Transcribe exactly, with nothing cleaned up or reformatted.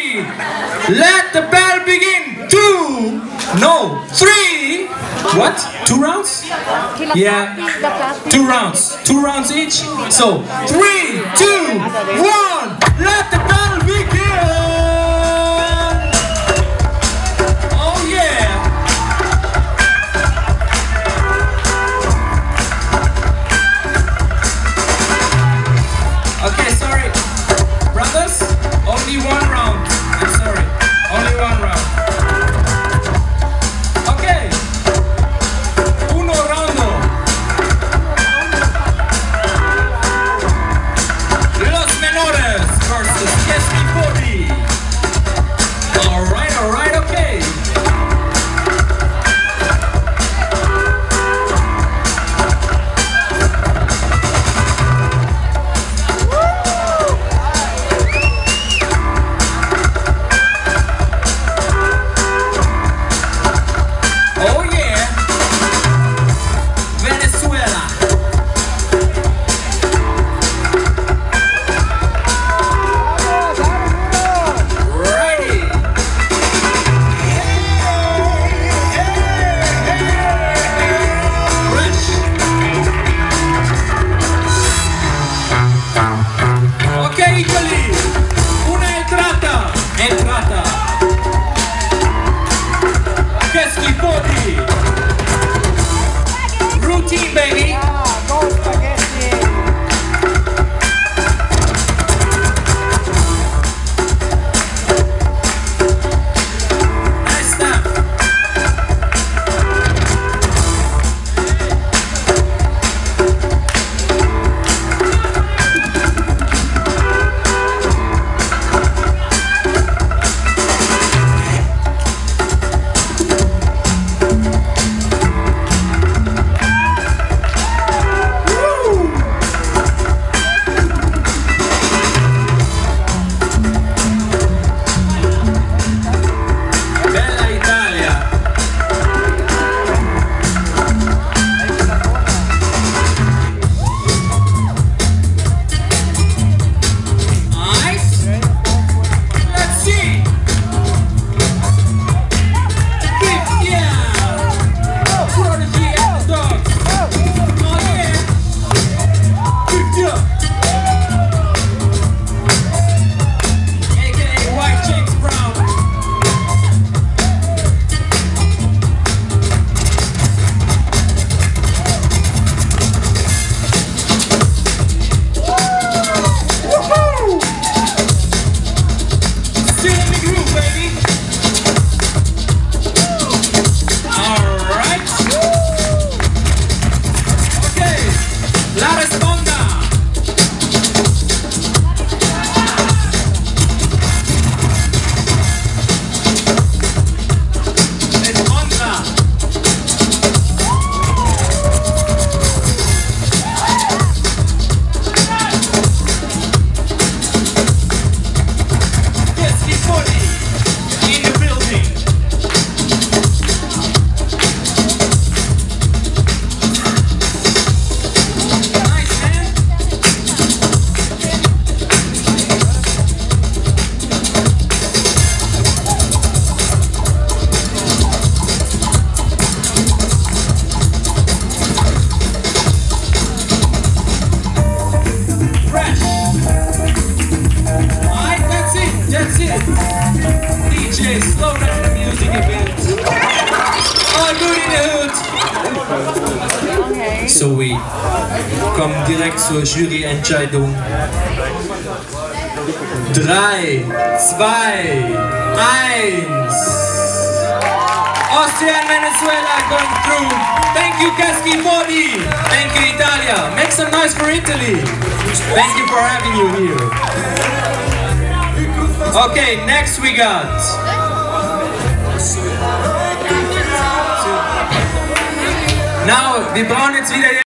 ready? Let the battle begin. Two, no, three. What? Two rounds? Yeah, two rounds. Two rounds each. So three, two, one. Let the battle begin. Oh yeah. Okay, sorry, brothers. Only one round. I'm sorry. Only one round. Okay. Uno roundo. Los Menores versus Kesky forty. Alright, alright, okay. Oh yeah. Venezuela. Ready. Fresh. Okay, Italy. Una entrata. Entrata. Kesky forty. Routine, baby. Nice snap. Bella Italia. Nice. Let's see. Fifth, yeah. Prodigy and the Dogs. Oh yeah. Fifth, yeah. A K A White Chicks Brown. Woohoo! Still in the groove, baby. Alright. Okay. La Responda. Responda. Kesky forty in the building. Nice, man. Fresh. Alright, that's it. That's it. D J, slow down the music a bit. All good in the hood. So we kommen direkt zur Juryentscheidung. Drei, zwei, eins. Austria and Venezuela going through. Thank you, Kesky forty. Thank you, Italia. Make some noise for Italy. Thank you for having you here. Okay, next we got. Now, wir brauchen jetzt wieder